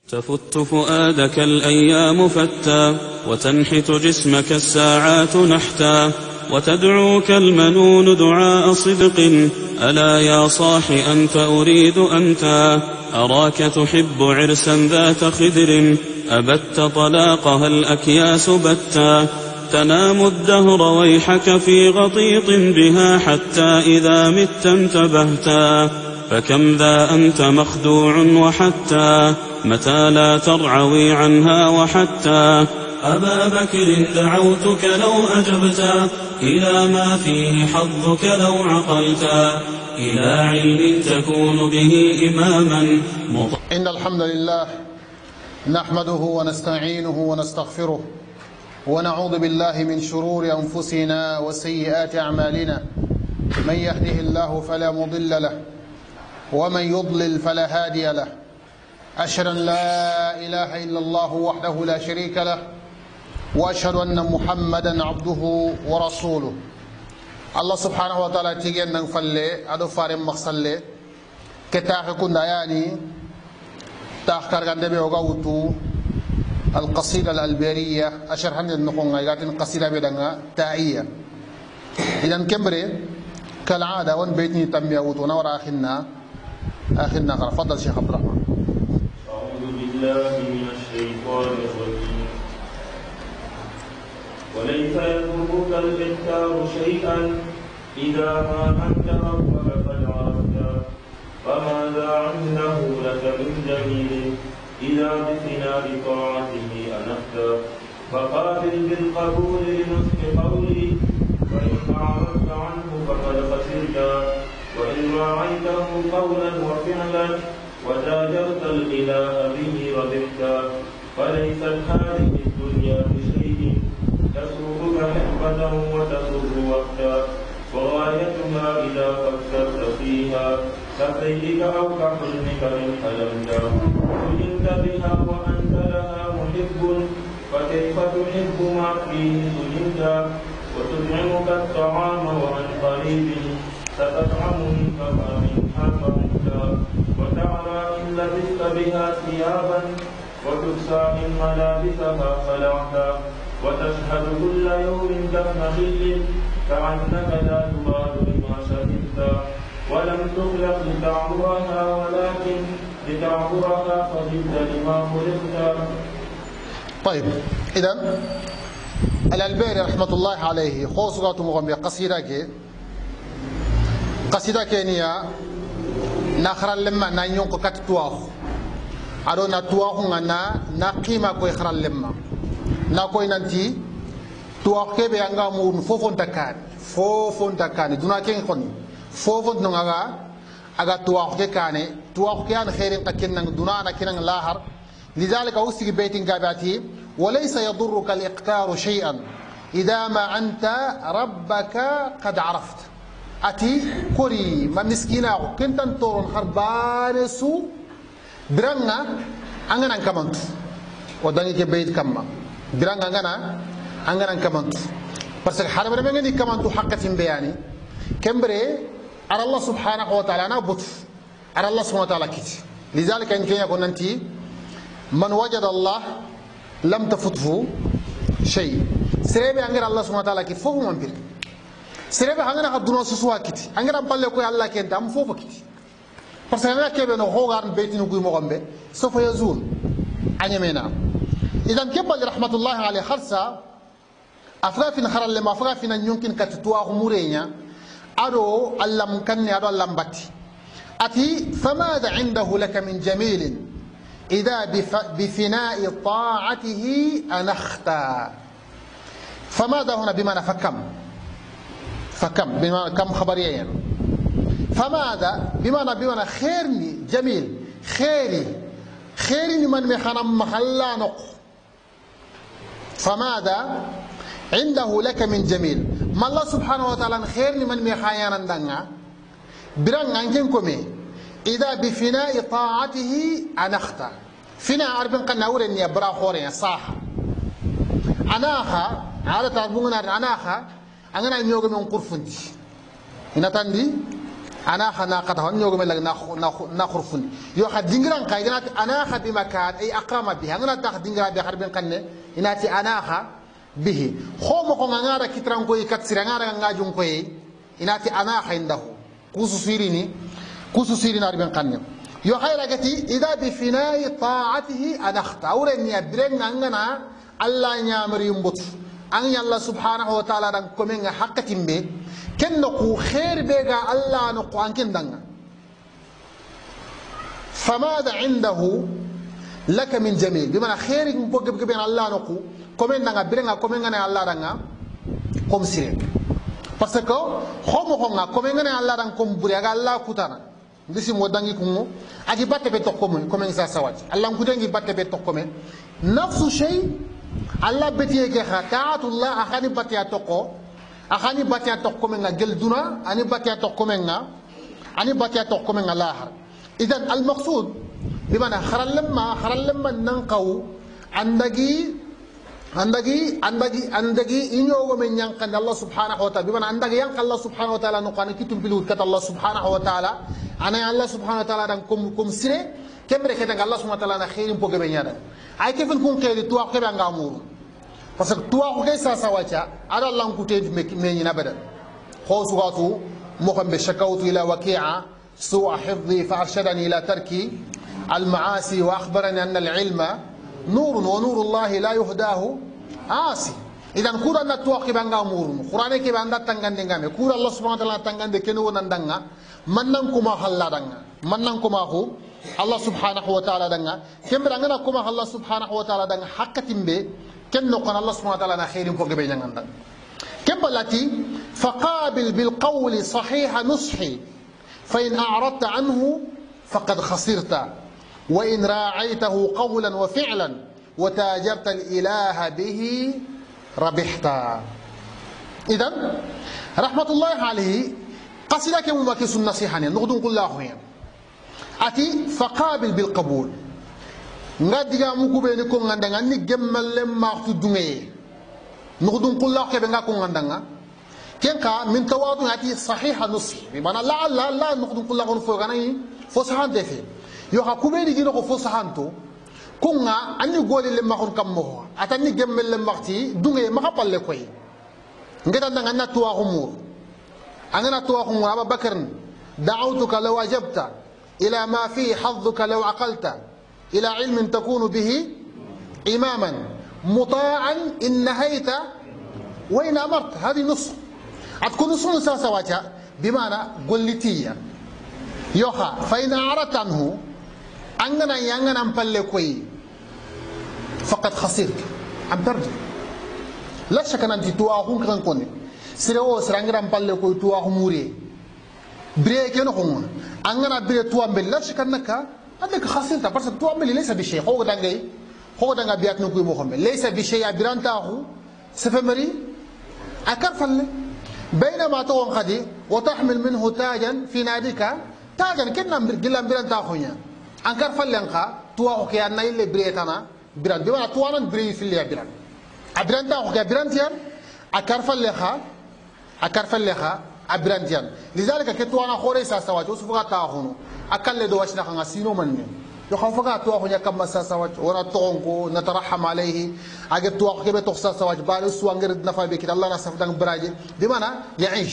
تفت فؤادك الأيام فتى، وتنحت جسمك الساعات نحتا، وتدعوك المنون دعاء صدق. ألا يا صاح أنت أريد أنت، أراك تحب عرسا ذات خدر، أبت طلاقها الأكياس بتا، تنام الدهر ويحك في غطيط بها، حتى إذا مت انتبهتا. فكم ذا أنت مخدوع وحتى، متى لا ترعوي عنها وحتى. أبا بكر دعوتك لو أجبتا، إلى ما فيه حظك لو عقلتا، إلى علم تكون به إماما. إن الحمد لله نحمده ونستعينه ونستغفره، ونعوذ بالله من شرور أنفسنا وسيئات أعمالنا. من يهده الله فلا مضل له، ومن يضلل فلا هادي له. أشهد أن لا إله إلا الله وحده لا شريك له، وأشهد أن محمدا عبده ورسوله. الله سبحانه وتعالى تيجن نفلي أدو فارم مخصلي كتاخ كنا يعني تأخر عند بيوغاوتو القصيدة الألبيرية أشرحن النقون غاياتين قصيدة بدنا تائية. إذن كمبري كالعادة وان بيتني تنبيهوتو نورا آخرنا قرأ. فضل شيخ عبد الرحمن. أعوذ بالله من الشيطان الرجيم. وليس يضرك الإنكار شيئا، إذا ما أنت ربك قد عرفت، فماذا عنده لك من جميل، إذا بثناء طاعته أنفت. فقابل بالقبول لنصح قولي، وإن أعرضت عنه فقد خسرت، وإن راعيته قولا وفعلا، وتاجرت الإله به ربحت. فليست هذه الدنيا بشيء، تسوقك حقبة وتسر وقتا، وغايتها إذا فكرت فيها كسيرك أو كحلمك إن حلمت. سجنت بها وأنت لها محب، فكيف تحب ما فيه سجنت. وتطعمك الطعام وعن قريب، ستطعم فما منها فمنت. وتعرى إن لبست بها ثيابا، وتكسى إن ملابسها خلعت. وتشهد كل يوم دفن خل، كأنك لا تبال لما شهدت. ولم تخلق لتعبرها، ولكن لتعبرها فجئت لما خلقت. طيب، إذن الألبيري رحمة الله عليه خوصة مغمية قصيدة كينيا نخرا لما نانيونكو كتتواخ أدو نتواخو نا قيمة كو يخرا لما ناكوي نانتي تواخ كيبي يانغا مون فوفون تكاني دونا كين خوني فوفون نونغا أغا تواخ كاني تواخ كيان خيرين قكين دونا أنا كين لاهر. لذلك أوسي بيتين قاباتي وليس يضرك الإقتار شيئا، إذا ما أنت ربك قد عرفت. أتي كوري ما مسكينا كنت نطورن خربانسو برنا أنغنا كمانت وداني كبيت كما برنا أنغنا كمانت. بس الحرب لما نجي كمانتو حق في بياني كمبري على الله سبحانه وتعالى أنا بطف على الله سبحانه وتعالى كتي. لذلك إن كان يكون أنتي من وجد الله لم تفته شيء. سريبي أنغير الله سبحانه وتعالى كت فوق من بير. سريبي أنغير خدونا سوسوا كت. أنغير أمبالي كوي الله كنت أم فوق كت. بس أنا كيف إنه هو عن بيتي نقول مغمبة سوف يزول. أني منا. إذا كبل رحمة الله عليه خرسا أفراد في نخر اللي ما أفراد فينا يمكن كتتوا أمورينيا أرو اللهم كني أرو اللهم بتي. أتي فماذا عنده لك من جميل، إذا بفناء طاعته أنختا. فماذا هنا بمعنى فكم بمعنى كم خبريا. فماذا بمعنى خيرني جميل خيري من مخنا محلا نق. فماذا عنده لك من جميل، ما الله سبحانه وتعالى خيرني من مخايانا دنا بران أنكمكمي. إذا بفناء طاعته أنخت. فينا أربن قلنا أورين يا برا خورين صح. أناخا على تابونا أناخا أنا نيوغ من قرفنتي. هنا تندي أناخ ناقته ونيوغ من لك نخرفون يو خد دينغران كاي غنات أناخ بمكان أي أقام بها غنات تاخ دينغران بها خربين قنة إناتي أناخ به خو مكو غنارا كتران كوي كتسير غنارا غنجون كوي إناتي أناخ عنده كوسو سيريني أربين قنة يو خير لغتي إذا بفناء طاعته أنخت أورني أدرين أننا الله نعمر ينبط أن الله سبحانه وتعالى دان كومين حق تيمبي كن نقو خير بيغا الله نقو أنكن دان فماذا عنده لك من جميل بمعنى خير بين الله نقو كومين دان بيرنا كومين دان الله دان كوم سيرين parce que xomo xonga comme ngane Allah dan kom buri aga Allah kutana ndisi mo dangi ko agi batte be tokko mo comme ça sawati Allah kutangi batte be tokko men nafsu shay Allah betiye ke khataatullah akhani batte tokko akhani batte tokko men ngel duna ani batte tokko men ani batte tokko men lahar idan al maqsud bimana kharal lamma nanqaw andagi inyogo men yankan Allah subhanahu wa ta'ala bimana andagi yank Allah subhanahu wa ta'ala no kana kitum bilut kat Allah subhanahu wa ta'ala ana Allah subhanahu wa ta'ala dan kum sire kemre ke Allah subhanahu wa ta'ala na khairin poge be nyada ay kefin kun khairu tuwa ke be ngamuru parce que tuwa ko sa sawacha ada Allah ku te me nyina bada kho sugatu mo xam be shakawtu ila waqi'a su'a hifdhi fa arshadani ila tarki al ma'asi wa akhbarani anna al ilma نور ونور الله لا يهداه عاصي اذا كورا نتوقي بانغا مورن قران كي باندا تانغاندي غامي كورا الله سبحانه وتعالى تانغاندي كنو ناندانغا مننكما حلا دانغا مننكما هو الله سبحانه وتعالى دانغا كمبرا ngana كما الله سبحانه وتعالى دانغا حقتيمبي كنو كون الله سبحانه وتعالى نا خيرين فوغ بي نانغاندا كمبلاتي فقابل بالقول صحيح نصحي فإن أعرضت عنه فقد خسرت وإن راعيته قولا وفعلا وتاجرت الإله به ربحت إذن رحمة الله عليه قصدك ممكس النصيحة نقدم كل أخوين أتي فقابل بالقبول نغادي مكو بينكم عندنا نجمل لما تدعي نقدم كل أخوين بينكم عندنا كينكا من تواضع أتي صحيح نصح بمعنى لا نقدم كل أخوين فوقنا فصحان دفي yo ha kubedi gino ko fosahanto kunga anni goli le makon kammo atani gemmel le makti dunge maka palle koy ngeta ndanga na tuwa humur angana tuwa humur aba bakr da'awtuka law ajabta ila ma fi hadduka law aqalta ila ilmin takunu bihi imaman muta'an in nahayta wa in amarta hadi nus atkun nus sawacha bimana gollitiya yoha fa in a'radta anhu أننا يانغنا نبلي كوي فقد خسرت أم ترجع لا شك أن أنت تواهم كان كوني سيرو سرانغنا نبلي كوي تواهم موري بري كأنه هم أننا بري توام بل لا شك أنك خسرت بس توام بل ليس بشيء هو دعنا بيات نكوي مهم ليس بشيء أبيران تاهو سفمري أكرفل بينما توام خدي وتحمل منه تاجا في ناديك تاجا كنا جلنا بيران تاهويا أنكر فلنقا توا أوكي أنا اللي بريتنا بران بما توانا بري في اللي بران أبران تا أوكي بران تيان أكر فلها أبران تيان لذلك كتوانا خوري ساسوات وسفقا تاهونو أكل دواشنا خنا سينو مني يخاف فقا توا هنيا كم ساسوات ورا تونكو نترحم عليه أجد توا أوكي بتوخسا سوات بارس وانغير نفع بكير الله نصف دang براجي بمعنى يعيش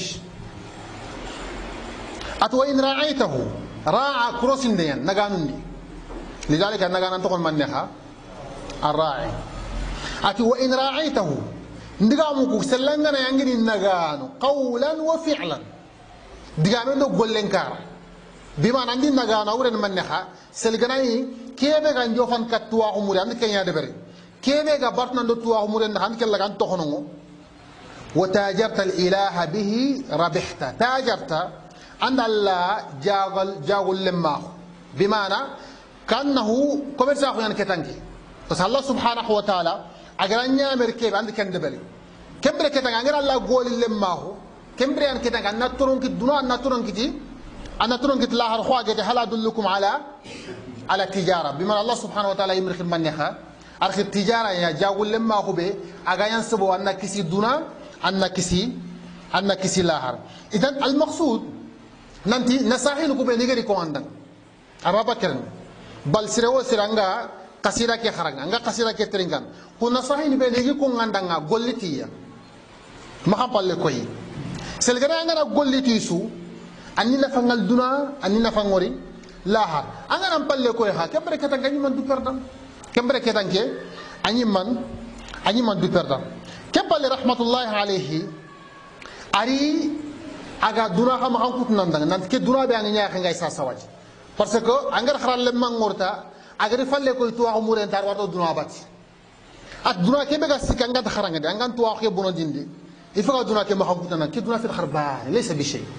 أتوا إن رعيته راعى كروسين ديان نغانوندي لذلك نغانان تكون منها الراعي أتي وإن راعيته ندغامو سلنغنا يانغي نغانو قولا وفعلا دغامو دو غولنكار بما عندي نغانو ورن منها سلغناي كيبه غان جوفان كتوا عمري عند كينيا دبري كيبه غا بارتنا دو توا عمري عند كلا غان تخنو وتاجرت الاله به ربحت تاجرت أن الله جاغل لما بمعنى كأنه كمرس أخو يعني كتانكي بس الله سبحانه وتعالى أجرانيا أمريكا عند كندبلي كمبر كتانك أجر الله قول لما هو كمبر يعني كتانك أن نترون كدنا أن نترون كت الله رخوا جت هل أدلكم على التجارة بمعنى الله سبحانه وتعالى يمرخ منها أرخ التجارة يا جاغل لما هو به أجايان سبوا أن كسي دنا أن كسي لاهر إذن المقصود nanti nasahin ku be nigeri ko andan Abubakar bal sirewo siranga kasira ke kharanga nga kasira ke tringan ku nasahin be nigi ko ngandanga gollitiya ma palle koy selgara nga golliti su anni na fangal duna anni na fangori laha anga nam palle koy ha kebre kata ngani man du perdam kebre kata nke anni man du perdam kepalle rahmatullahi alayhi ari aga duna xam xam kut nan nan ke duna be anga ñaax ngay sa sawaj parce que angar xaral le mangorta agari falle koy to wax muren tar wato duna bati at duna ke be ga sikanga ta xaranga de angan to wax ke bono dindi il faut que duna ke ma xam kut nan ke duna fi xarban laysa bi shay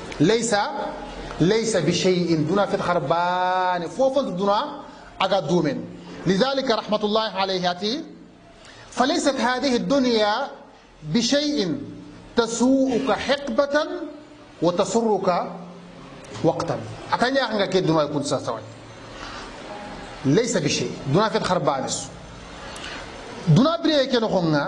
laysa bi shay'in duna fi xarban fofu duna aga dumen لذلك رحمة الله عليه فليست هذه الدنيا بشيء تسوءك حقبة وتسرك وقتا أتاني أخنك كي دون يكون ساسوي ليس بشيء دون في الخربانس دون بريك نخونا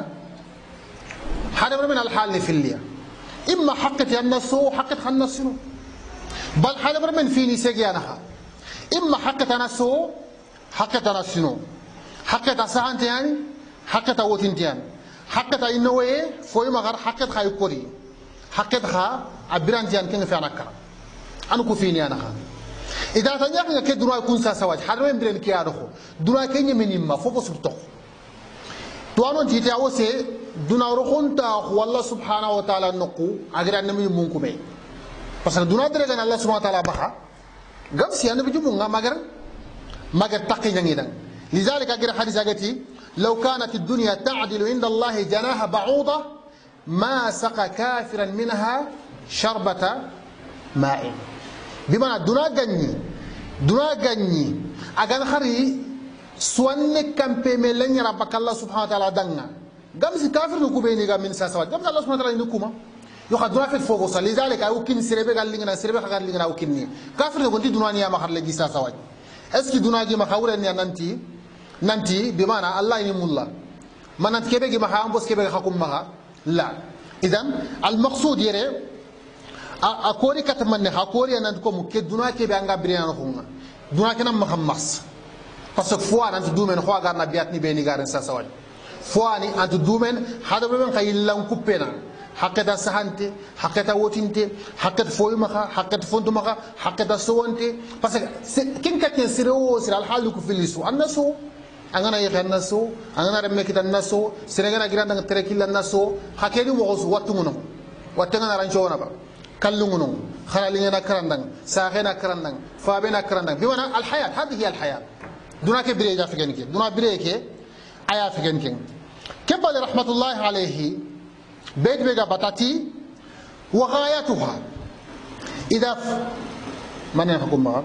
هذا من الحال في الليل إما حقت الناس حقت الناس بل هذا من فيني سجيانها إما حقت الناس حقت الناس حقت أسانت يعني حقت أوتنت يعني حقت إنه فوي مغار حقت خاي كوري حقت خا عبران جان كن في عنك أنا كفيني أنا خا إذا تنيا كن كدرا يكون ساسواج حرام برين كي أروه درا كني مني ما فوق سبتو توانو جيتي أوسى دنا روحون تا والله سبحانه وتعالى نقو أجر أن نمي منكمي بس دنا درجة الله سبحانه وتعالى بها قام سيان بيجو مونغا ماجر تقي جنيدا لذلك أجر حديث أجتي لو كانت الدنيا تعدل عند الله جناح بعوضة ما سقى كافرا منها شربة ماء بمعنى دنا غني أجن خري سوانك كم بملين ربك الله سبحانه وتعالى دعنا قام كافر نكوبيني قام من ساسوات قام الله سبحانه وتعالى نكوما يخدنا في الفوق لذلك أو كن سربة قال لنا سربة قال لنا أو كني كافر نقول دنا نيا ما خر لجي ساسوات اسكي دنا جي ما خاور نيا nanti bimana Allah ini mulla manant kebe gi maha ambos kebe hakum maha la idan al maqsud yere akori katmanne akori nan ko mu ke duna kebe anga briana khunga duna kenam mahammas parce que fois nan dumen khwa garna biat ni beni garan sa sawal fois ni antu dumen hada ben khaylan kupena hakata sahante hakata wotinte hakata foy maha hakata fondu maha hakata sowante parce que kin katen siro sir al halu ku filisu annasu angana yexan naso angana remme kitan naso senegana giranda terekilla naso hakeni mo gosu wattunguno wattanga rancho na ba kallunguno kharalingena karandang saxena karandang fabena karandang biwana al hayat hadhihi al hayat duna ke bire ja figen ke duna bire ke aya figen ke kebal rahmatullahi alayhi beit bega batati wa ghayatuha idha man yahkum ma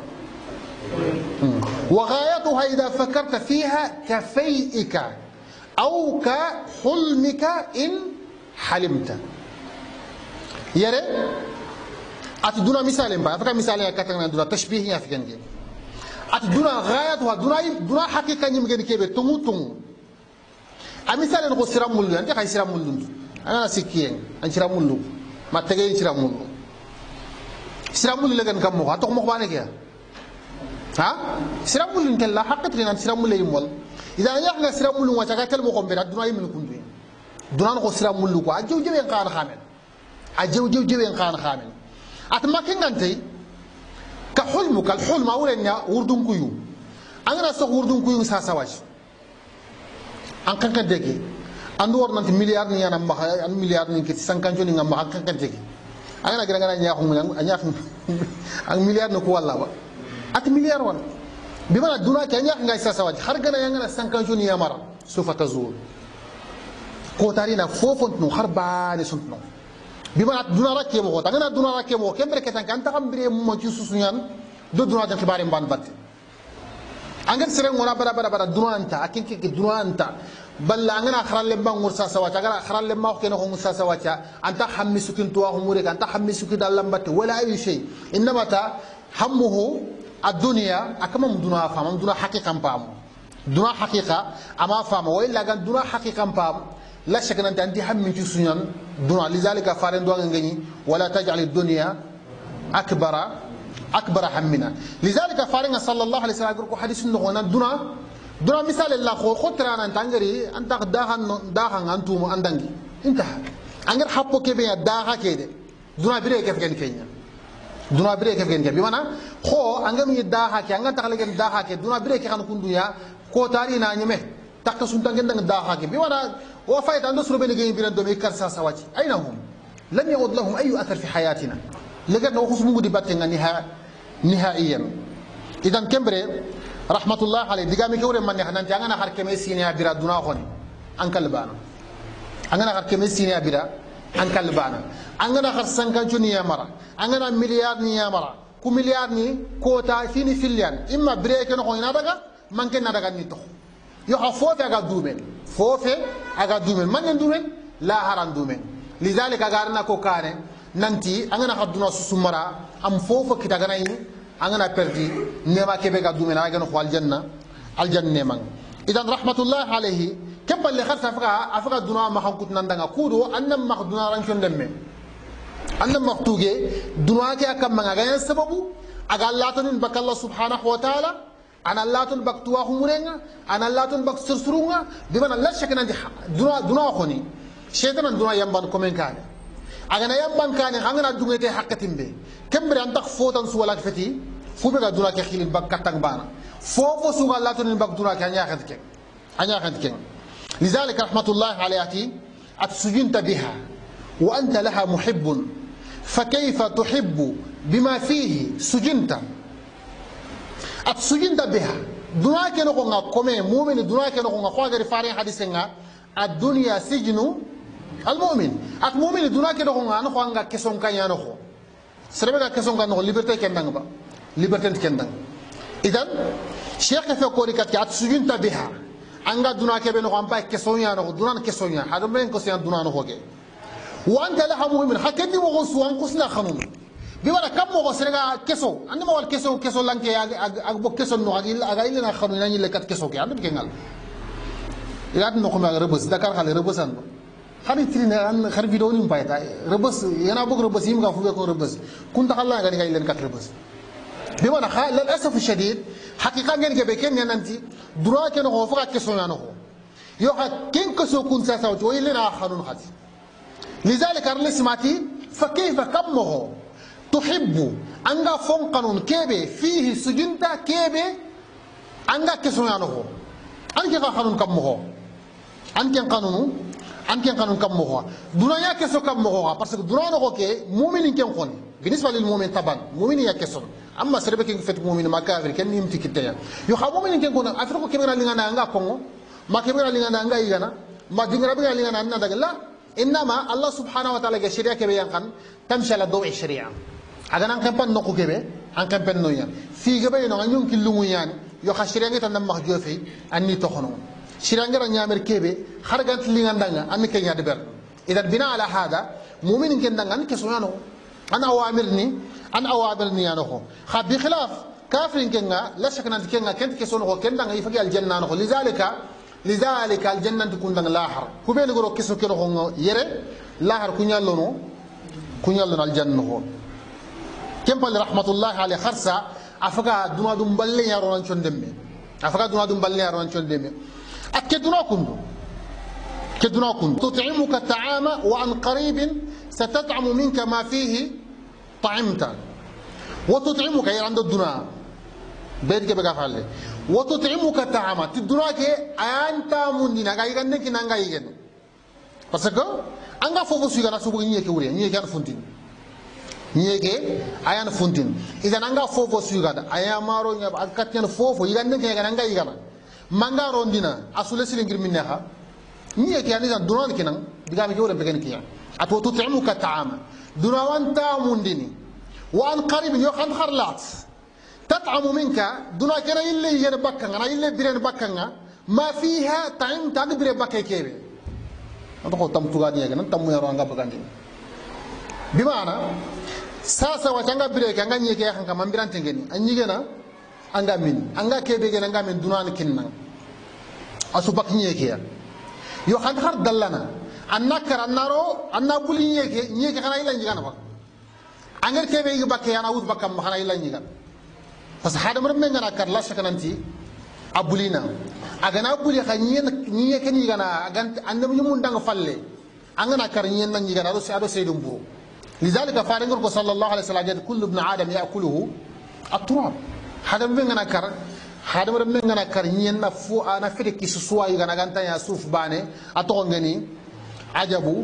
وغايتها إذا فكرت فيها كفيئك أو كحلمك إن حلمت يرى أتدونا مثال ما أفكر مثال يا كترنا دونا تشبيه يا فكرني أتدونا غايتها دونا حقيقة يمكن كيف تموتون أمثال نقول سيرام مولو أنت خاي سيرام مولو أنا سكين أن سيرام مولو ما تجي سيرام مولو لكن كم مخ أتوق مخبانك يا ها سيرامول انت لا حقت لنا سيرامول يمول اذا يحنا سيرامول وتاكل مخم بلا دنا يمن كوندو دنا نكو سيرامول كو اجو جوين قان خامن اجو جوين قان خامن اتما كينغانتي كحلمك الحلم اولنا وردون كيو انا سو وردون كيو ساسواج ان كان دغي اندو ور نانت مليار ني انا ما ان مليار ني كي 50 جوني ngam ak kan dغي انا غير غانا ñaaxum ak مليار نكو والله با at milliard wan bimana duna ke nyak ngay sasawaji har gana yangana 50 joni yamara sufa tazul ko tarina fofont no har baane suntno bimana duna rakke mo ta ngana duna rakke mo kembre ketan kan ta xambire mo ci susunyan do duna tan xibare mban batte angen sere ngona bara duna anta akinke ke duna anta balla ngana kharalle bangur sasawaja gara kharalle ma ko no ko sasawaja anta hammi sukin to wa umure kan ta hammi sukin dalam batte wala ay shay inma ta hammuhu الدنيا أكمل دنا فهم دنا حقيقة بام دنا حقيقة أما فهم وإلا كان دنا حقيقة بام لا شك أن عندي هم من جسنان دنا لذلك فارن دوان غني ولا تجعل الدنيا أكبر همنا. لذلك فارنا صلى الله عليه وسلم يقول حديث نغونا دونا مثال الله خطران أن تنجري أنت داهن أنتم أندنجي انتهى أنجر حبو كبير داها كده دونا بري كيف كينيا دونا بري كيف كينيا بمعنى خو أنجر مي داها كي أنجر تخلي كده داها كي دونا بري كي خانو كندويا كوتاري نانيمه تكسون تانجن داها كي بمعنى وفايت عنده سربين جاي بيرن دومي كرسا سواتي أين هم لم يعد لهم أي أثر في حياتنا لكن نأخذ مودي باتنا نهائيا. إذا كمبري رحمة الله عليه دعامي كوري من نحن نتيجنا خارج كميسينيا بيرا دونا خوني أنكال بانا أنغنا خارج كميسينيا بيرا أنكال بانا أنغنا خارج سانكانشو نيامرا أنغنا مليار نيامرا كو مليار ني كوتا فيني فيليان إما بريك نخوني نادعا مانكن نادعا نيتو يو خفوف أجا دومين فوف أجا دومين من يندومين لا هران دومين لذلك أجارنا كوكانه nanti angana khaduna susumara am fofu kitagana ini angana perdi nema kebe ga dumena agana khwal aljanna man idan rahmatullah alayhi kebal li kharsa afaka duna ma khankut nandanga kudo annam makhduna ran chondemme annam maktuge duna ke akam manga ga sababu aga latun bakallah subhanahu wa ta'ala ana latun baktuwa humurenga ana latun bak sursurunga bimana la shakna duna khoni shaytan duna yamban komen kane agana yamban kane angana dungete hakatimbe kembre antak fotan su wala fati fube ga duna ke khilin bak katang bana fofo su ga latun bak duna ke anya khadke لذلك رحمة الله عليها أتسجنت بها وأنت لها محب فكيف تحب بما فيه سجنت أتسجنت بها دنيا كنوعنا كمين مؤمن دنيا كنوعنا خواجر فارين حديثنا الدنيا سجن المؤمن المؤمن دنيا كنوعنا أنا خواجر كسون كيان أخو سربنا كسون كيان أخو ليبرتي كندان با ليبرتي كندان إذن شيخ في كوريكات أتسجنت بها anga duna ke beno ampa kesonya no duna kesonya hado men ko sian duna no hoge wa anta laha mu'min hakedi mo gosu an kusna khanum bi wala kam mo gosrega keso andi mo wal keso lanke ag bo keso no aga ilena khanu nani le kat keso ke andi kengal ilat no ko ma rebus dakar khale rebusan khari trina an khar video ni mpayta rebus yana bok rebus yim ga fu ko rebus kun takhalla ga ni ga ilen kat rebus بمعنى للاسف الشديد حقيقه نجي بكين نانتي درا كانوا هو فقط كسو يانو يو كين كسو كون ساسا وي لنا خانون خاتي لذلك ارلسماتي فكيف كمه تحب انغا فون قانون كيبي فيه سجنتا كيبي انغا كسو يانو انكي قانون كمه انكي قانون كمه دنيا كسو كمه باسكو درا نو كي مؤمن كين خوني بالنسبه للمؤمن طبعا مؤمن يكسر اما سربك فت مؤمن ما كافر كان يمتي كتيا يو خا مؤمن كان كون افريقيا كبيره لينا انغا كونغو ما كبيره لينا انغا يغنا ما دينغرا بيغا لينا ان دغلا انما الله سبحانه وتعالى الشريعه كبي يان تمشي على ضوء الشريعه اغا نان كامبان نوكو كبي ان كامبان نويا في غبي نو نيون كيلو يان يو خا شريعه تان ما جوفي اني توخنو شريعه غا نيامر كبي خارغانت لينا دغا ان كينيا دبر اذا بناء على هذا مؤمن كان دغا كسوانو أنا أوامرني أنا هو خاب بخلاف كافر كنا لا شك أن كنا كنت كسونه كنا يفقي الجنة أنا هو لذلك الجنة تكون دعنا لاهر كوبين يقولوا كسو كنا هو يره لاهر كنيا لونه الجنة هو كم قال رحمة الله عليه خرسة أفقا دونا دمبلي يا رونان شندمي أكدنا كنتم تطعمك الطعام وعن قريب ستطعم منك ما فيه طعمت وتطعمك يا عند الدنيا بيرك بقى وتطعمك الطعام الدنيا كي أنت مندنا جاي عندك نانجا يجن بس كو أنغا فوفو سيغنا سوبو نيكي وري نيكي أنا فونتين نيكي أيان فونتين إذا أنغا فوفو سيغنا أيام مارو نيا أكتيان فوفو يغندك يا نانجا يغنا مانغا روندينا أسولة سيلينغير منها نيكي أنا إذا دنيا كنا بيجامي كوري بيجاني كيا أتو تطعمك الطعام دون وانت مندني وان قريب يوخان خرلات تطعم منك دون كنا يلي ينبكنا انا يلي بيرن بكنا ما فيها طعم تاع بير بكاي كيبي ندخل تم توغاني يا نتم يرانغا بغاندي بمعنى ساسا واتانغا بير كانغا نيكي خانغا مامبيران تنغني انيغنا انغا مين انغا كيبي غنا انغا مين دونان كيننا اسو باك نيكي يو خان خر دلنا annakar annaro annabuli nyeke kana ila njigana ba angel kebe yi bakke yana wut bakam xana ila ñigal parce que hada mo men ngana kar la shakananti abulina agana abuli xa ñiye ken yigana agant andam ñu mun dang falle angana kar ñen na ñigana do seydum buru lidhalika faringor ko sallallahu alaihi wasallam kullu ibn adam yaakuluhu at-turab hada mo ngana kar hada mo men ngana kar ñen na fu ana fede ki suwa yigana ganta ya suuf bane ato ngani ajabu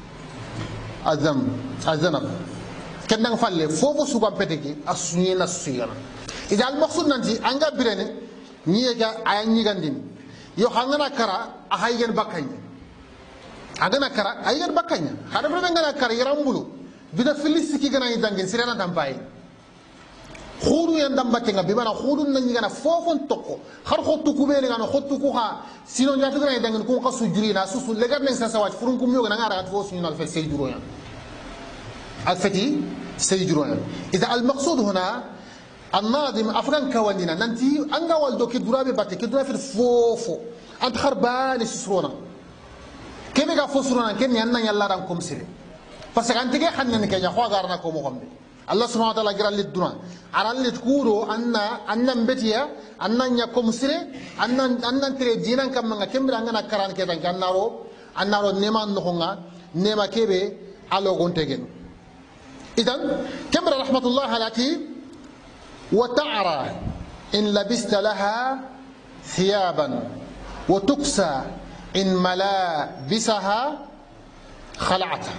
azanab kenang falle fofo suba peteki asunye na suyana idal maqsud nanti anga birene nyega ay nyigandin yo hangana kara ahaygen bakanya agana kara aygen bakanya hada bro ngana kara yarambulu bida filisiki gana idangin sirana tampay khuru yan dambatte nga bibana khuru nan nyigana fofon tokko khar khottu kubele ngana khottu ku ha sino nyatu gana idangin ko qasu jurina susu legar nen sa sawat furun kum yo gana ngara at fo suñu nal fe sey juro yan الفتي سيجرون إذا المقصود هنا الناظم أفران كوانينا ننتي أنغا والدو كدرابي باتي كدرابي في الفوفو أنت خربان سسرونا كيف يغا فسرونا كن يانا يلا رانكم سيري فسك أنت كي خنن كي يخوا غارنا كومو غمبي الله سبحانه وتعالى قال للدنا على اللي تقولوا أن نبتيا أن يكم سيري أن تري دينا كم كم رانغنا كران كذا كنارو نيمان نخونا نيما كيبي على غونتين إذن كمر رحمة الله عليك وتعرى إن لبست لها ثيابا وتكسى إن ملابسها خلعتها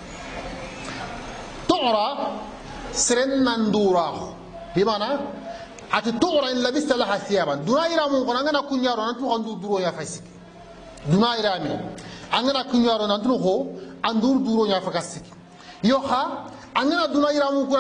تعرى سرنا ندورا بمعنى تعرى إن لبست لها ثيابا دونا إرامون قنا أنا كنيارو نتو عندو درو يا فاسك دونا إرامي أنا كنيارو نتو عندو درو يا فاسك يوها angana duna iramu kura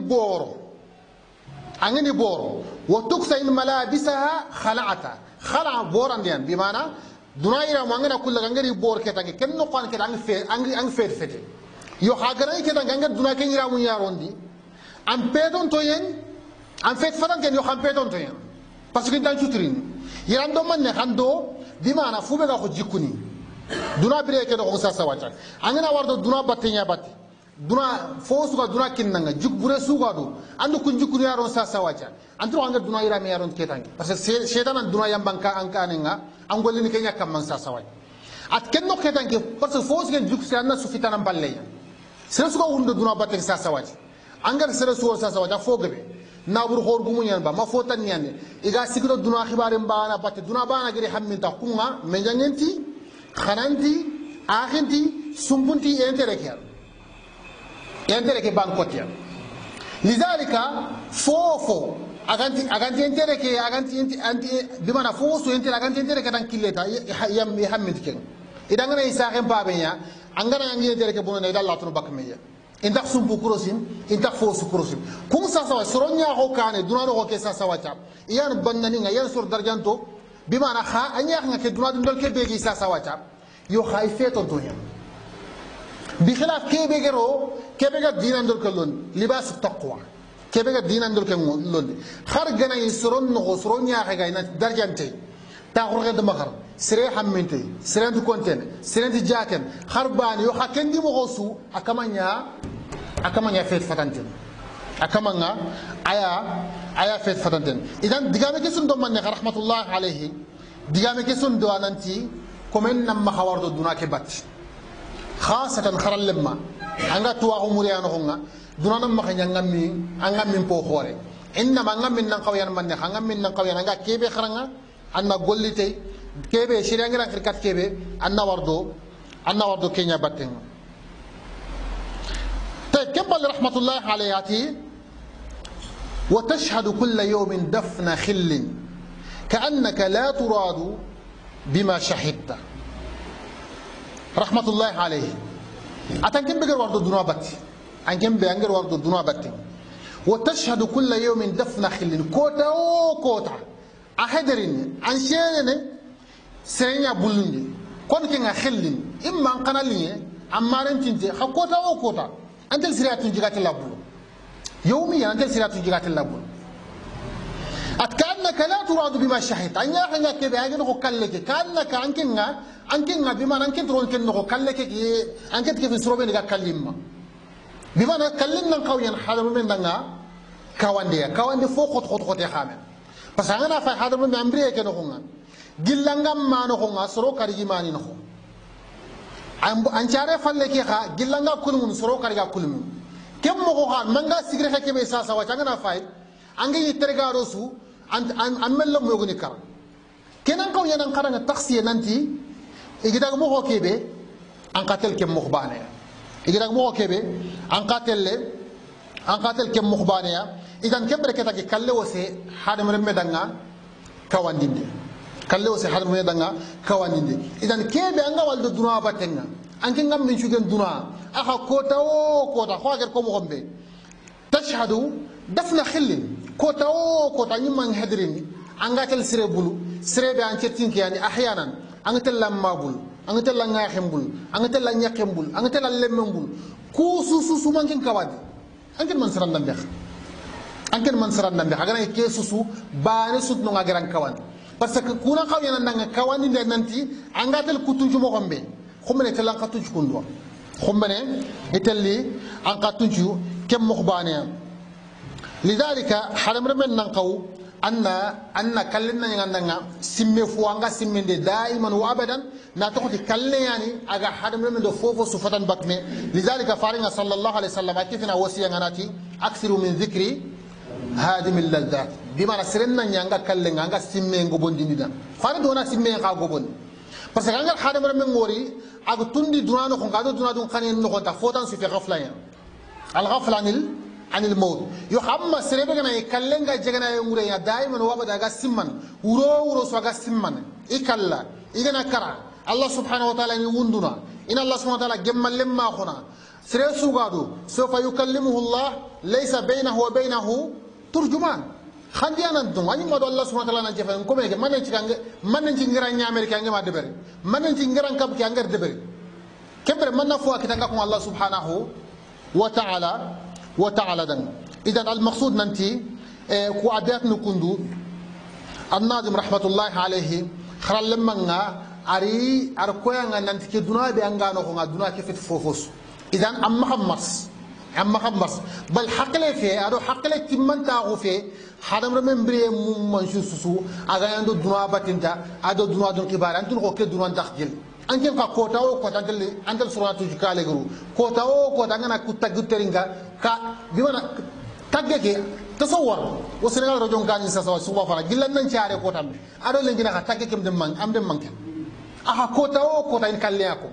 angani boro wa tuksa in malabisaha khala'ata khala boran dian bi mana duna iramu angana kulla angani bor ketange ken no kan ketange fe ang fete yo hagara ketange angana duna ken iramu yarondi am pedon to yen am fet faran ken yo xam pedon to yen parce que dan tutrin yando man ne hando bi mana fube ga ko jikuni duna bire ke do ko sa wacha angana wardo duna battenya batte duna fosu ga duna kinnanga juk bure suga do andu kun jukuri yaron sa sawacha andu anga duna ira me yaron ketangi parce que shedan duna yambanka ankanenga angolini kenya kamman sa sawacha at kenno ketangi parce que fosu gen juk sanna sufitana balleya sere suga wundo duna batte sa sawacha angar sere suwa sa sawacha fogebe nabur khor gumu nyan ba ma fotan nyane iga sikiro duna khibare mbana batte duna bana gere hamminta kunga menjangenti khananti akhinti sumbunti entere kyal ينترك بانكوتيا لذلك فوفو اغانتي ينترك اغانتي انت بمعنى فوسو ينترك اغانتي ينترك دان كيلتا يحمد كين اذا غنا يساخم بابيا انغنا ينترك بونو نيدا الله تنو باكميا انت سومبو كروسين انت فوسو كروسين كون ساسا سرونيا هو كان دونو هو كيسا سواتا يان بناني يان سور درجانتو بمعنى خا انيا خنا كي دونو دول كي بيغي ساسا واتا يو خايفيتو دنيا بخلاف كيبيغرو كيبيغا دين اندول كلون لباس التقوى كيبيغا دين اندول كلون خرجنا يسرون نغسرون يا خاينا درجانتي تاخر غد مخر سري حمنتي سرنت كونتين سرنت جاكن خربان يو خاكندي مغوسو اكامانيا فيت فتانتين اكامانغا ايا فيت فتانتين اذا ديغامي كيسون دو من رحمه الله عليه ديغامي كيسون دو انانتي كومن نم خواردو دونا كبات خاصة خرال لما أنغا تواغو مريانو هونغا دونا مخي أنغا من بو خوري إنما أنغا من ننقويان من نخ أنغا من ننقويان أنغا كيبي خرانغا أنغا قولتي كيبي شريانغران كركات كيبي أنغا وردو كينيا باتين طيب كمبال رحمة الله عليهاتي وتشهد كل يوم دفن خل كأنك لا تراد بما شهدت رحمة الله عليه أتنكم بغير ورد الدنيا باتي أنكم بغير ورد الدنيا باتي وتشهد كل يوم دفن خل كوتا أو كوتا أحدرين عن شيء سينيا بولندي كون كنا خل إما أنقنا لي أما رنتنتي كوتا أو كوتا أنت السريعة تجيغات اللابول يوميا أنت السريعة تجيغات اللابول أتكأنك لا تراد بما شهدت أن يا كيف أجي نقول كلك كأنك أنكنا بما أنك ترون كن نقول كلك أنك كيف سروبين نقول كلمة بمعنى كلنا قويا هذا من دعنا كواندي فوق خط يا خامن بس أنا في هذا من أمريكا كنوعنا جلنا ما نوعنا سرو كاريجي ما نوعنا أنشارة فلك يا خا جلنا كل من سرو كاريجا كل من كم مغوان مانغا سيجرة كم إساسا وجانا فاي أنجي يترجع رسو أن ملهم يغني كار كنا قويا نكارنا تاكسي ننتي إذا مغوا كيبه أنقتل كم مخبانة إذا مغوا كيبه أنقتل كم مخبانة إذا كم بركة كله وسه هذا من مدعنا كواندين كله وسه هذا من مدعنا كواندين إذا كيبه أنغا والد دونا باتنا أنكي نعم من شو دونا أخا كوتا خواجر كم غمبه تشهدوا دفن خلين كوتا نيمان هدريني أنقتل سربولو سرب أنشتين كياني أحيانا أنقتل لمابول أنقتل لنعيمبول أنقتل لنياكمبول أنقتل للمنبول كوسوسو مانكين كوادي أنكين منسران دمبخ أنكين منسران دمبخ أغنى كيسوسو باني سوت نوغا غران كوان بس كونا كوينا نانغا كواني نانتي أنقتل كتوجو مغمبي خمنا تلان كتوجو كندوا خمنا يتلي أنقتوجو كم مخبانيا لذلك حرم رمن نانقو أن كلنا يعنى سمي فوانغا سمي دائما وأبدا ناتوخي كلنا يعني أجا حرم من دفوفو سفتان بكمة لذلك فارنا صلى الله عليه وسلم كيفنا وصية غناتي أكثر من ذكر هادم اللذات بما نسرنا يعنى كلنا يعنى سمي غبون ديننا فارنا دونا سمي غبون بس يعنى حرم من موري أجو تندي دونانو خنقادو دونانو خانين نخونتا فوتان سوفي غفلان الغفلان عن الموت يخمم سربنا يكلنجا جعنا يموري دائما وابدا قسمان ورو سواء قسمان إكلا إذا كرا الله سبحانه وتعالى يوندنا إن الله سبحانه وتعالى جمل لما خنا سرسو قادو سوف يكلمه الله ليس بينه وبينه ترجمان خنديانا ندم أني ما الله سبحانه وتعالى نجفا نكمل كم من نجيران أمريكا أنجما دبر من نجيران كاب كي أنجر دبر كبر من نفوا كتنكم الله سبحانه وتعالى دن إذا المقصود ننتي كوادات نكندو الناظم رحمة الله عليه خرال لما أري أركويا ننتي كدنا بأنغانو خنا دنا كيف تفوفوس إذا أما خمس بل حقله فيه أدو حقله تمن تاعو فيه حرم من بري منشوس سو أغايندو دنا باتنتا أدو دنا دون كبار أنتو كوكي دنا تخجل أنكم كوتا أو كوتا أنتل سورة تجكالي غرو كوتا أو كوتا أنا كوتا جترينغا كا بمعنى تجكي تصور وسنغال رجون كان يسافر سوبا فانا جلنا نشاري كوتا أدو لينجنا تجكي كم دمان أم دمان كم أها كوتا أو كوتا إن كلياكو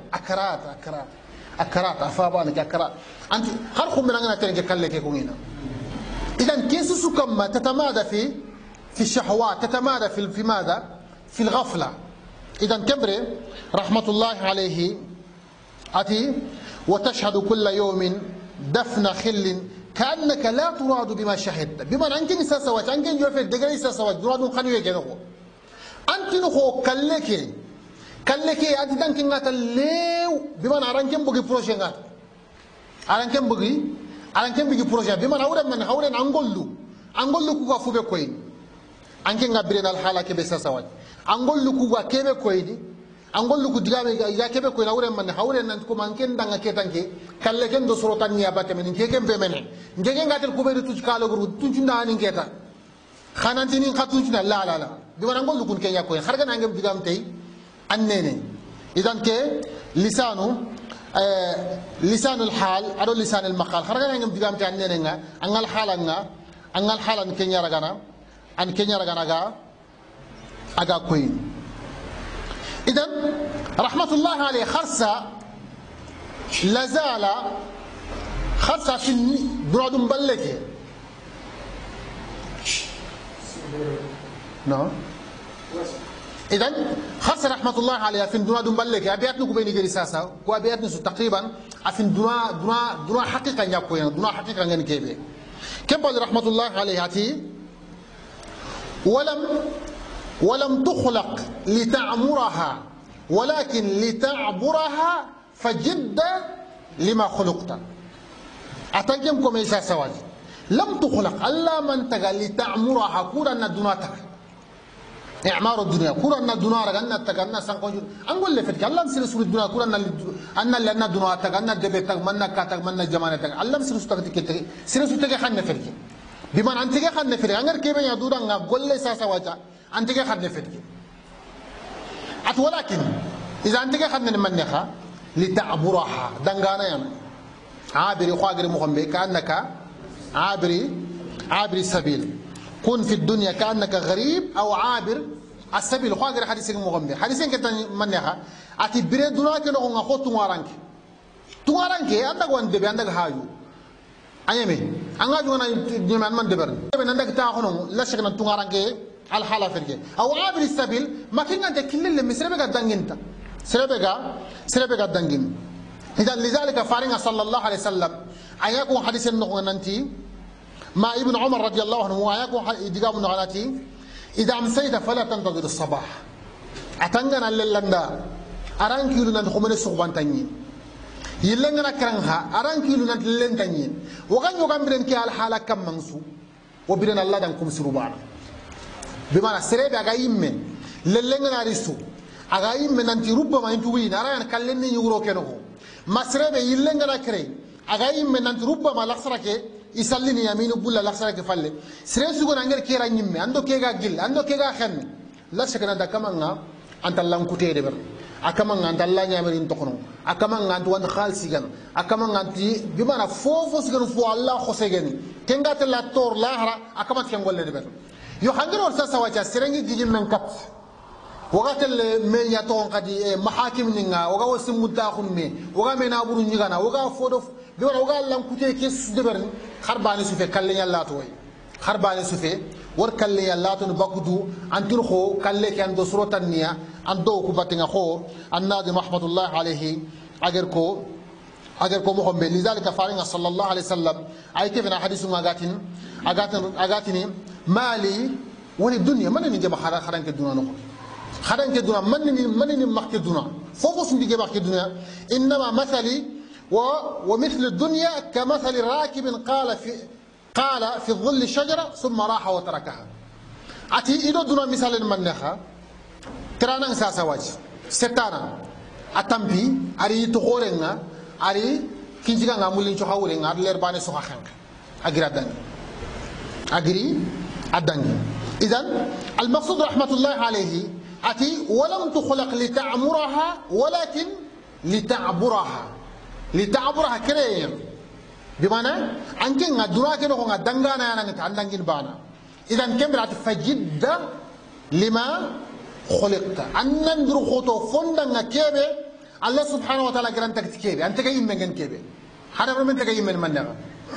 أكرات أفابانك أكرات أنت خلكم من أنا ترينك كليك كونينا إذا كيس سكما تتمادى في الشهوات تتمادى في ماذا في الغفلة إذا كبر رحمة الله عليه أتي وتشهد كل يوم دفن خل كأنك لا تراد بما شهدت بما أنك نساسوات أنك يوفي الدقري نساسوات دراد خنوية كنوه أنت نخو كلك أنت دانك نغات الليو بما أرانكم بغي بروجي نغات أرانكم بغي بروجي بما أولا أنغولو كوكا فوبي كوين أنك نغبرين الحالة كبساسوات angol luku wa kebe koydi angol luku digame ya kebe koy nawre man hawre nan ko man ken danga ketanke kalle ken do soro tan ya batte men ngeke be menen ngeke ngatel ko be tuj kala guru tuj ndani ngeta khanantini khatuj na la bi wan angol luku ken ya koy kharga nangam digam tay annene idan ke lisanul hal ado lisanul maqal kharga nangam digam tay annene nga angal halan ken ya ragana an ken ya ragana ga أجا كوين إذن رحمة الله عليه خرسة لازال خرسة في براد مبلكة نعم إذن خرسة رحمة الله عليه في براد مبلكة أبياتنا كوبيني جريساسا وأبياتنا تقريبا في دنا حقيقة يا كوين دنا حقيقة يعني كيبه كم قال رحمة الله عليه هاتي ولم تخلق لتعمرها ولكن لتعبرها فجد لما خلقت أتنجمكم إيسا سواج لم تخلق ألا من تقال لتعمرها كورا ندناتك إعمار الدنيا كورنا الدنيا رجعنا تجنا سانكوجو أنقول لفتك الله مسير سور الدنيا كورنا أن لنا الدنيا تجنا دبتك منا كاتك منا جمانة تك الله مسير سور تك تك سير سور تك خان نفرك بما أنت تك خان نفرك أنغر كيف يدورا عن قول لي ساسا واجا أنت تك خان نفرك ولكن إذا أنت تك خان نمنيها لتعبرها دعانا يا عابري خاطر مخمبي كأنك عابري السبيل كن في الدنيا كأنك غريب أو عابر السبيل خاطر حديث مغمبي حديثين كتان منها أتي بريد دونا كنا عنا خو توارانك عندك وان دبي عندك هايو أيامي أنا جوانا جمعان من دبر عندك تاخنون لا شك أن توارانك على حالة فرقة أو عابر السبيل ما كنا عندك كل اللي مسربك دانجينتا سربك دانجين إذا لذلك فارنا صلى الله عليه وسلم أياكم حديث النقطة أنتي ما ابن عمر رضي الله عنه وأياكم إدغام النغلاتي إذا أمسيت فلا تنتظر الصباح أتنغنا للندا أرانكي لنا نخمن السقوان تنين يلنغنا كرنها أرانكي لنا لن تنين وكان يقام برنكي على حالة كم منسو وبرن الله دنكم سربانا بمعنى سرب أغايم من للنغنا رسو أغايم من أنت ربما أنتوين أران كلني يورو كنوه ما سرب يلنغنا كري أغايم من أنت ربما لخسرك يسلني يمين وبولا لخسرك فله سرب سكون أنغر كيرا نيمة عنده كيغا جيل عنده كيغا خن لا شك أن دكمانا أنت الله كتير دبر أكمانا أنت الله يامرين تكونو أكمانا أنت وان خال سيجان أكمانا أنت بمعنى فوفو سيجان فو الله خسيجاني كنغا تلا تور لاهرا أكمات كنقول دبر يوحنا ورسا سواجا سرنجي جيجي من كات وقت المن ياتون قدي محاكم نينغا وقا وسم مداخون مي وقا منابور نيغانا وقا فودو بمعنى وقا الله كتير كيس دبر خرباني سوفي كالين يالله توي خرباني سوفي ور كالي الله تون باكودو انتر خو كالي كان دو سروتانيا اندو كو باتيغا خو النادي رحمه الله عليه اگر كو مخم لذلك فارنا صلى الله عليه وسلم اي كيف حديث ما اغاتني مالي ولي الدنيا من نجي خران كدنا نخو خران كدنا من مخك الدنيا فوفوس نجي مخك الدنيا انما مثلي ومثل الدنيا كمثل راكب قال في ظل الشجرة ثم راح وتركها أتي إذا دونا مثال منها ترانا ساسا واج ستانا أتمبي أري تقولنا أري كنجيكا نعملين شو حاولنا أري لرباني سوها خنك أجري أدنى إذن المقصود رحمة الله عليه أتي ولم تخلق لتعمرها ولكن لتعبرها كريم بمعنى أنك ندرا كنا هو ندعنا أنا نتعلمين بانا إذا كم رأت فجد لما خلقت أن ندرو خطو فندنا كيبه الله سبحانه وتعالى كران تكتكيبه أنت كيم من كيبه هذا من تكيم من نعم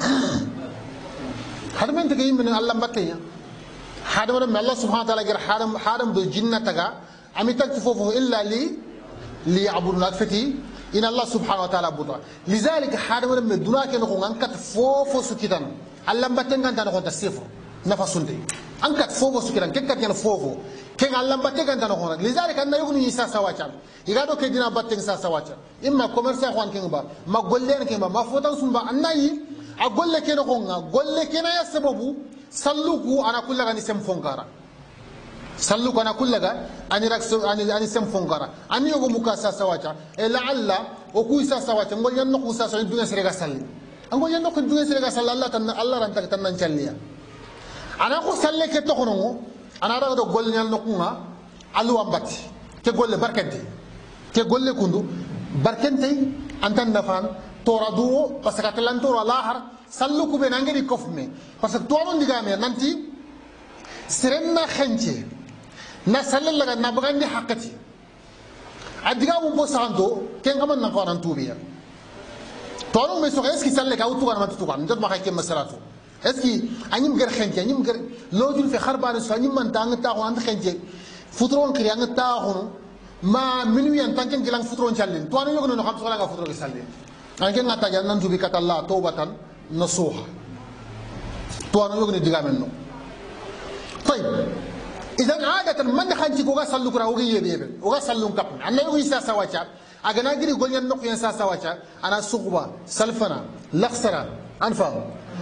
هذا من تكيم من الله متى هذا من الله سبحانه وتعالى كر حرم بالجنة تكا أمي تكتفوه إلا ليعبدون أكفتي إن الله سبحانه وتعالى بودا لذلك حرم من الدنيا كنا نقول أنك تفوفو سكيتان الله بتنعن كنا نقول تسيفر نفسونتي أنك تفوفو سكيتان كيف كنا فوفو كنا الله بتنعن كنا نقول لذلك أن يكون يسا سواتشان يقالوا كدينا بتنعن يسا سواتشان إما كوميرسي أخوان كنا ما قولين كنا ما فوتان سنبا أناي أقول لك كنا نقول أقول لك كنا يسببو سلوكو أنا كل غني سمفونكارا سلوك أنا كل جا أني سم فونكارا أني يوم مكاسا سواجا لعل وكوي سواجا نقول ينقو ساسا الدنيا سرقة سلي نقول ينقو الدنيا سرقة سلي الله رانتك تنانشليا أنا أقول سلي كتوخنو أنا أرى تقول ينقونا ألو أمباتي تقول بركنتي تقول كندو بركنتي أنت نفان تورادو بس كاتلان تورا لاهر سلوك بينانجري كفمي بس توانون ديجامي نانتي سرنا خنجي نسال لغا نبغاني حقتي ادغا بو سانتو كين كمان نكون توبيا تورو ميسو اسكي سالك او توغان ما توغان ندت ما خاي كيم مسراتو اسكي انيم غير خنجي انيم غير لوجول في خربان سو انيم من تان تاخو اند خنجي فوترون كري ان تاخو ما منوي ان تانكن جلان فوترون تشالين تو انا يغنو خم سولا فوترو سالين انكن نتا جان توبي كات الله توبه نصوح تو انا يغنو ديغا منو طيب إذا عادة من خانتي كوغا سلو كرا وغي يبيبل وغا سلو كابن أنا يوغي ساسا واتشا أغنى جري غولي النقو ينساسا واتشا أنا سقبا سلفنا لخسرا أنفا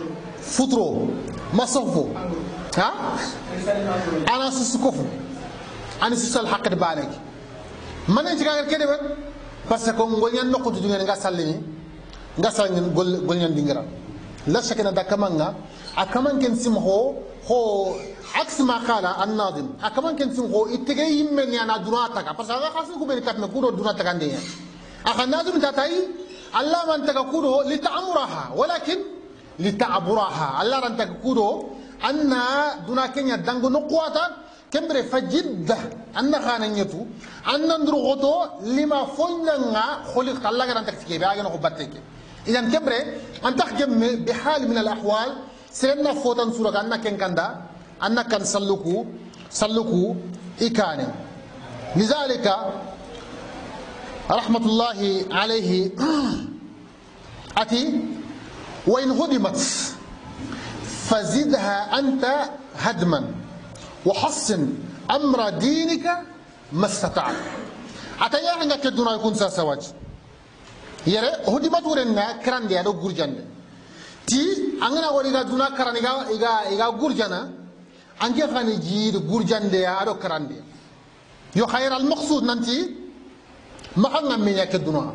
فترو مصفو ها أنا سسكوفو ani sisal haqqe baneki manen ci gagal kede ben parce que ngol ñan nokku du ngeen nga sallini nga sallini gol ñan dingira la shakina da kamanga akaman ken sim ho عكس ما قال الناظم أكمان كنت هو إتجاه من يعني دوناتك بس هذا خاصة كبير كاتم كورو دوناتك عندي أخ الناظم تاتاي الله من تكورو لتعمرها ولكن لتعبرها الله من تكورو أن دوناكين يدعو نقواتا كبر فجد أن خانيتو أن ندرغتو لما فلنا خلق الله كان تكتكي بأجن خبتك إذا كبر أن تحكم بحال من الأحوال سيدنا فوتان سورة أن كن كندا أن كان سلوكو إكاني لذلك رحمة الله عليه أتي وإن هدمت فزدها أنت هدما وحسن أمر دينك ما استطعت أتى يا عندك الدنيا يكون ساسواج يرى هدمت ورنا كران دي هذا غورجان تي أنا ورينا الدنيا كران إيجا غورجانا أنجي خاني جيد غورجان دي هذا كران دي يو خير المقصود ننتي ما خلنا منيا كدنيا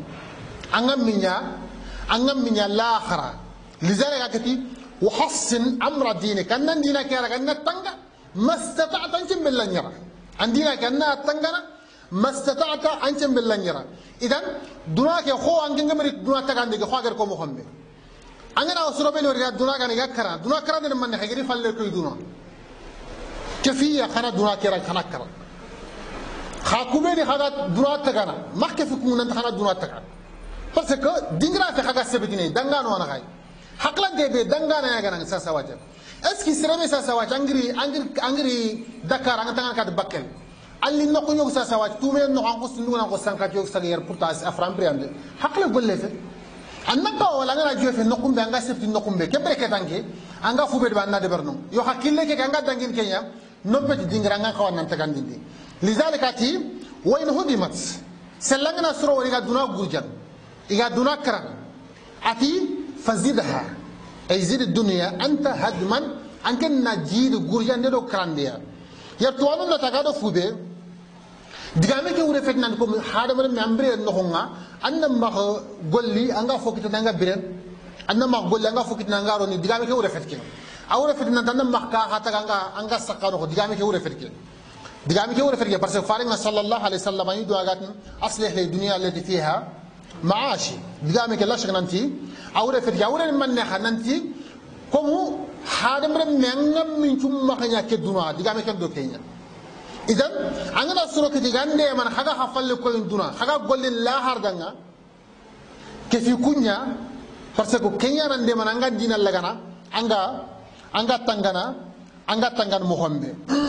أنا منيا الآخرة لذلك أكتي وحسن أمر دينك أن دينك يا رجال نتنجا ما استطعت أنتم بالله نرى عندنا كنا تنجنا ما استطعت أنتم بالله نرى إذن دنياك خو أنجنا مريك دنيا تكاندي خو أجر كم خمبة أنا أسرع بيلو رجال دنيا كان يكرر دنيا كرر ده من نحجري فلله كي دنيا كفية خنا دنيا كرر خنا كرر خاكوبي خنا دنيا تكانا ما كيف يكون أنت خنا دنيا تكانا بس كه دينغرا في خاكا سبتيني دعنا وانا خاي حقلا جيبه دعنا يا جانا ساسواجه اسكي سرمي ساسواج انغري دكار ان تان كاد بكل اللي نكو يوك ساسواج تومي نو انكو سنو نكو سانكا يوك سغير بورتاس افرام برياند حقلا بولله في انكا ولا غنا جوف نكو بي انغا سيفتي نكو بي كبركه تانكي انغا فوبي با نا دبرنو يو حقيله كي انغا دانغين كينيا نوبتي دينغرا انغا خوا نان تاغاندي لذلك اتي وين هدمت سلغنا سرو وريغا دونا غورجان إذا دونا كرا أتي فزيدها أي زيد الدنيا أنت هدما أنك نجيد غورجان دو كرانديا يرتوانو نتاغادو فوبي ديغامي كي ورفت نانكم حادم ممبري نخونغا أن ما غولي أنغا فوكيت نانغا بيرن أن ما غولي أنغا فوكيت نانغا روني ديغامي كي ورفت كي أو رفت نانتان مخكا حتى أنغا سقانو ديغامي كي ورفت كي ديغامي كي ورفت كي بارسو فارغنا صلى الله عليه وسلم يدو اغاتن أصلح لي الدنيا التي فيها معاشي دعامك الله شغل ننتي أوري في الجاورة من نخا ننتي كمو هذا من من ثم ما خنيا كدونا دعامك كدو كينيا إذن أنا سورة كديان ده من حاجة حفل لكل دونا حاجة قول لا هردنا كيف يكونيا فرسكو كينيا رندي من أنغا دينا لغنا أنغا تنغنا مخمبه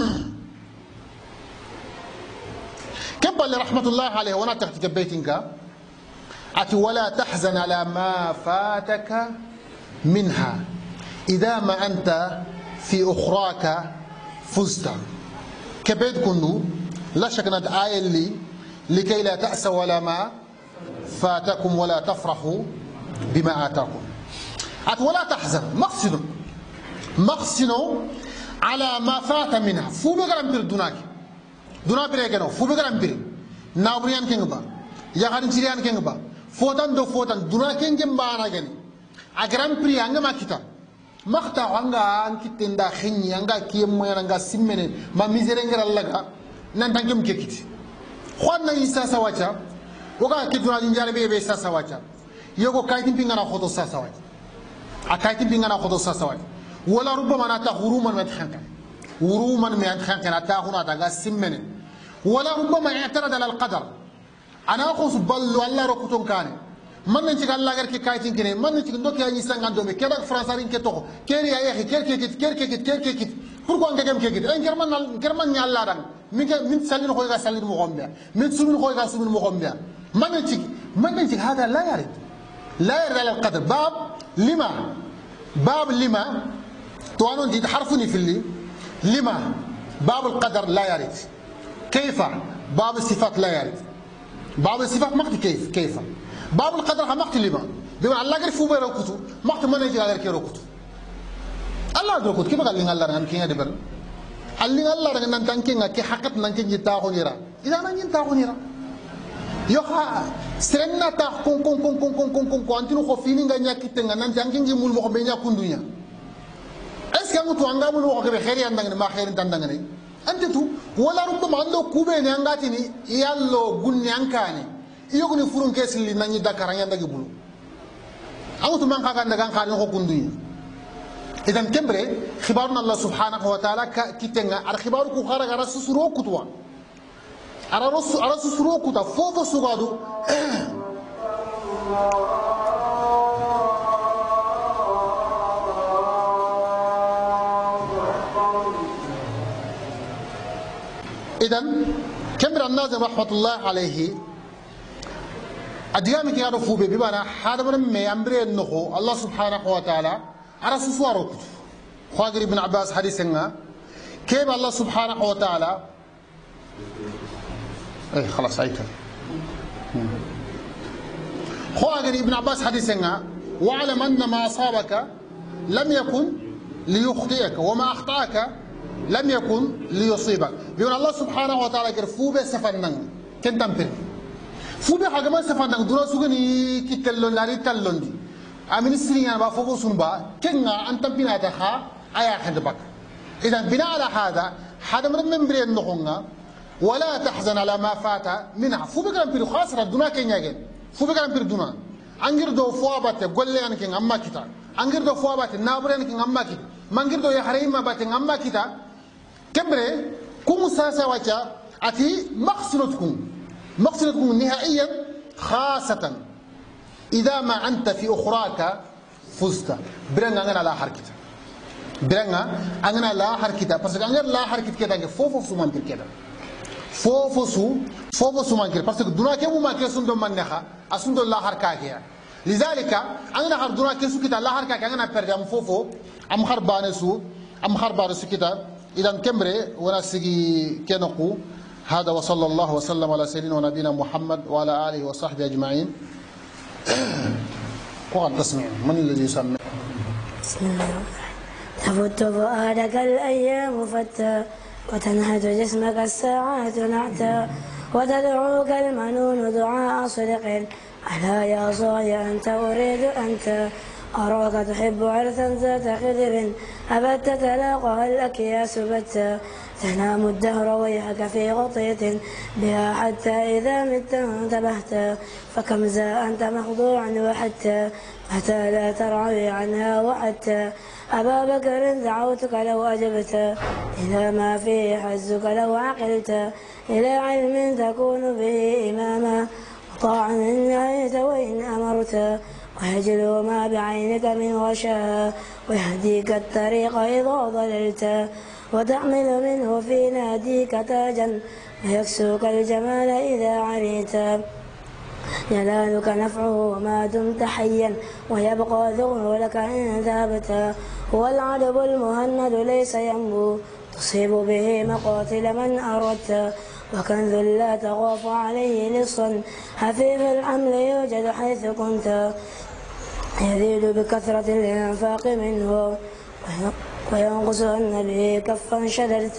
كم بالله رحمة الله عليه وانا تحت بيتك أتي ولا تحزن على ما فاتك منها إذا ما أنت في أخراك فزت كبيت كنو لا شك أن الآية اللي لكي لا تأسوا ولا ما فاتكم ولا تفرحوا بما آتاكم أتي ولا تحزن مقصد على ما فات منها فو بغرام بير دونا بيريغنو فو بغرام بير ناوريان كينغبا يغارين سيريان كينغبا فوتان دو فوتان دونا كينجم بانا غني ا غران بري انغا ماكيتا مختا وانغا انكيتين دا خيني انغا كيم موينا انغا سيمني ما ميزيري غير الله نان تانكم كيكيتي خوانا يسا سواتا وغا كيدونا دي نجاري بي سا سواتا يوغو كايتين بيغانا خودو سا سواتا ا كايتين بيغانا خودو سا سواتا ولا ربما نتا غروما متخنكا وروما متخنكا نتا هنا دا سيمني ولا ربما اعترض على القدر أنا أخوص بالله الله ركوتون كاني من نجيك الله غير كي كايتين كني من نجيك ندوك يا نيسان عندهم كذا فرنسارين كتوه كيري يا أخي كير pourquoi nga gem kekit en kerman nyalla dan min salin ko ga salin mo gombe min sumin ko ga sumin mo gombe man نجيك هذا لا يرد على القدر باب لما توانون دي تحرفني في اللي لما باب القدر لا يرد كيف باب الصفات لا يرد باب الصفات مختي كيف باب القدر مختي لما بما الله غير فوبي روكوتو مختي من يجي غير كي روكوتو الله روكوت كيف قال لي الله ران كي دبل اللي الله رجعنا نتانكينا كي حقت نانكين جتاخونيرا إذا نانكين تاخونيرا يوخا سرنا تا كون كون كون كون كون كون كون أنتي نخوفيني غنيا كتنغ نانكين جمول مخبينيا كندويا est-ce que tu anga mulu ko be khairi andang ma khairin tandang ni ante tu wala rumba mando kube ni angati ni yallo gunni ankani iyo ni furun kesli nani dakar yanda gi bulu awtu man kaka ndaga kan ko kunduyi idan kembre khibaruna allah subhanahu wa ta'ala kitenga ar khibaru ku khara gara susuro kutwa ara susuro kuta fofo sugadu إذن كمر الناظم رحمة الله عليه أديامي كي يعرفوا بمعنى هذا من أمره النخو الله سبحانه وتعالى على سواره خواجر ابن عباس حديثنا كيف الله سبحانه وتعالى إيه خلاص عيك خواجر ابن عباس حديثنا واعلم أن ما أصابك لم يكن ليخطئك وما أخطأك لم يكن ليصيبك بيقول الله سبحانه وتعالى كر فوبه سفنن كن تمبر فوبه حاجه ما سفنن درا سوغني كيتلون لاري تلون دي امين سريان با فوبو سنبا كنا ان تمبينا تخا ايا خندبك اذا بناء على هذا من ممبرين نخونغا ولا تحزن على ما فات منها فوبه كان بير خاصره دونا كينياген فوبه كان بير دونا انغير دو فوابات غولي ان كين اما كيتا انغير دو فوابات نابرين كين اما كيتا مانغير دو يحريما بات اما كيتا كمبري كم ساسا وجا أتي مقصدكم نهائيا خاصة إذا ما أنت في أخراك فزت برنا أنا لا حركة برنا أنا لا حركة بس أنا لا حركة كده فوفو سومان كده فوفو سومان كده بس دونا كم ما كده سندو منها أسندو لا حركة كده لذلك أنا هر دونا كده كده لا حركة أنا برد أم فوفو أم خربانسو كده إذا كمري وناسجي كنقو هذا وصلى الله وسلم على سيدنا ونبينا محمد وعلى آله وصحبه أجمعين. وقال تسمع من الذي يسمع؟ بسم الله تفت فؤادك الأيام فتى وتنهد جسمك الساعات نعتا وتدعوك المنون دعاء صدق ألا يا صاحي أنت أريد أنت أراك تحب عرثا ذات خدر أبت تلاقها الأكياس بتا تنام الدهر ويحك في غطية بها حتى إذا مت انتبهت فكم ذا أنت مخضوعا وحتى متى لا ترعوي عنها وحتى أبا بكر دعوتك لو أجبت إلى ما فيه حزك لو عقلت إلى علم تكون به إماما وطاعا إن نهيت وإن أمرت ويجلو ما بعينك من غشاها ويهديك الطريق إذا ضللت وتحمل منه في ناديك تاجا ويكسوك الجمال إذا عريت ينالك نفعه ما دمت حيا ويبقى ذغره لك إن ذهبت هو العدب المهند ليس ينبو تصيب به مقاتل من أردت وكنز لا تخاف عليه لصا خفيف الحمل يوجد حيث كنت يزيد بكثرة الإنفاق منه وينقص أن به كفا شددت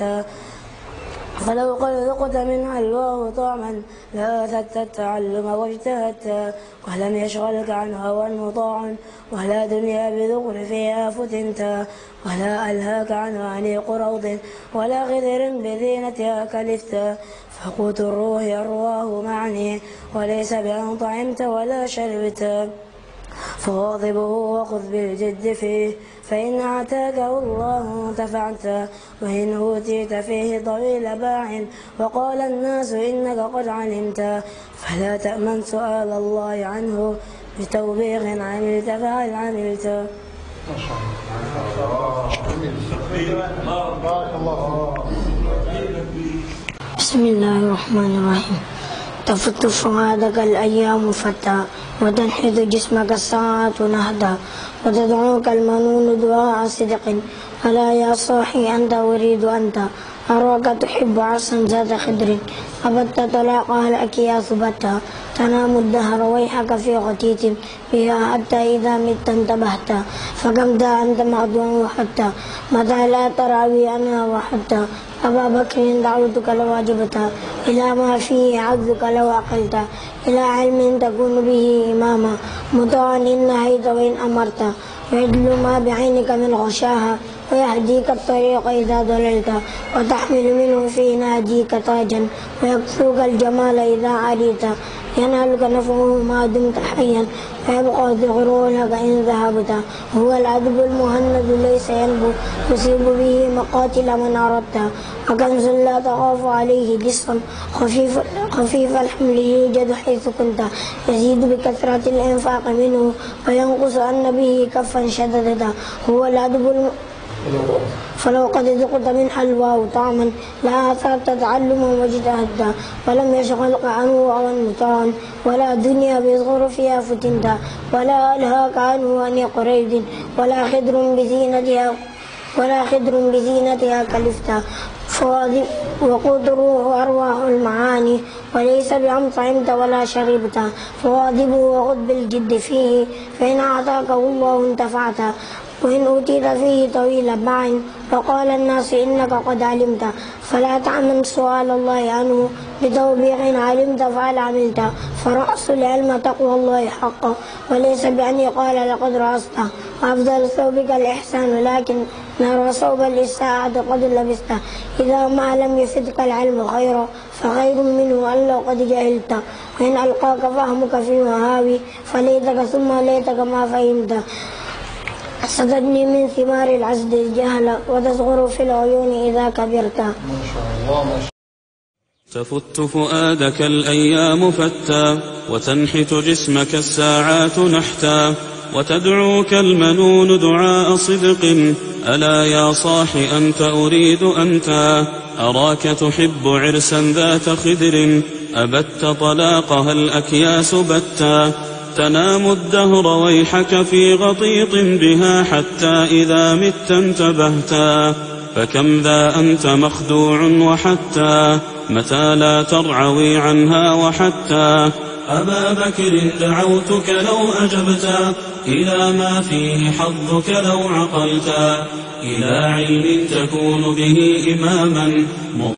فلو قد ذقت من حلواه طعما لآثرت التعلم واجتهدت ولم يشغلك عن هوى مطاع ولا دنيا بذكر فيها فتنت ولا ألهاك عن عنيق روض ولا غدر بزينتها كلفت فقوت الروح أرواه معني وليس بأن طعمت ولا شربت فواظبه وخذ بالجد فيه فإن أعتاكه الله انتفعت وإن أوتيت فيه طويل باع وقال الناس إنك قد علمت فلا تأمن سؤال الله عنه بتوبيخ عملت فهل عملت. بسم الله الرحمن الرحيم. تفت فؤادك الأيام فتى وتنحت جسمك الساعات نهدا وتدعوك المنون دعاء صدق ألا يا صاحي أنت أريد أنت أراك تحب عرسا ذات خدر أبت طلاقها الأكياس بتا تنام الدهر ويحك في غتيت بها حتى إذا مت انتبهت فكم ذا أنت مغدوم وحتى متى لا تراوي أنا وحتى أبا بكر دعوتك لو أجبت إلى ما فيه عبدك لو أقلت إلى علم تكون به إماما مطاع إن نهيت وإن أمرت يدل ما بعينك من غشاها ويهديك الطريق إذا ضللت وتحمل منه في ناديك تاجا ويكفوك الجمال إذا عليت ينالك نفعه ما دمت حيا ويبقى ذغره لك إن ذهبت هو العذب المهند ليس ينبو يصيب به مقاتل من أردت وكنز لا تخاف عليه جسم خفيف الحمل يوجد حيث كنت يزيد بكثرة الإنفاق منه وينقص أن به كفا شددت هو العذب فلو قد ذقت من حلواه طعما لا أثرت تعلما واجتهدت ولم يشغلك عنه هوى مطاعا ولا دنيا بيصغر فيها فتنت ولا ألهاك عنه أني قريد ولا خدر بزينتها كلفتا وقود الروح أرواح المعاني وليس بأن طعمت ولا شربت فواظبه وخذ بالجد فيه فإن أعطاك الله انتفعت وإن أوتيت فيه طويل باع وقال الناس إنك قد علمت فلا تعمل سؤال الله عنه بتوبيخ علمت فعل عملت فرأس العلم تقوى الله حقا وليس بأن يقال لقد رأست وأفضل ثوبك الإحسان لكن نرى ثوب الإساءة قد لبسته إذا ما لم يفدك العلم خيرا فخير منه أن لو قد جهلت وإن ألقاك فهمك في مهاوي فليتك ثم ليتك ما فهمت صددني من ثمار العزد الجهل وتصغر في العيون إذا كبرت. ما شاء الله. تفت فؤادك الأيام فتى وتنحت جسمك الساعات نحتا وتدعوك المنون دعاء صدق ألا يا صاح أنت أريد أنت أراك تحب عرسا ذات خدر أبت طلاقها الأكياس بتا تنام الدهر ويحك في غطيط بها حتى إذا مت انتبهتا فكم ذا أنت مخدوع وحتى متى لا ترعوي عنها وحتى أبا بكر دعوتك لو أجبتا إلى ما فيه حظك لو عقلتا إلى علم تكون به إماما